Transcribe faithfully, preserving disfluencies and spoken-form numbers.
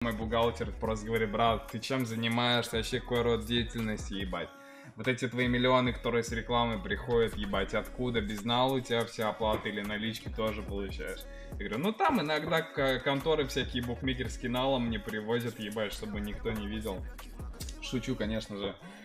мой бухгалтер просто говорит: брат, ты чем занимаешься, вообще какой род деятельности, ебать. Вот эти твои миллионы, которые с рекламы приходят, ебать, откуда? Безнал у тебя все оплаты или налички тоже получаешь? Я говорю, ну там иногда конторы всякие букмекерские налом мне привозят, ебать, чтобы никто не видел. Шучу, конечно же.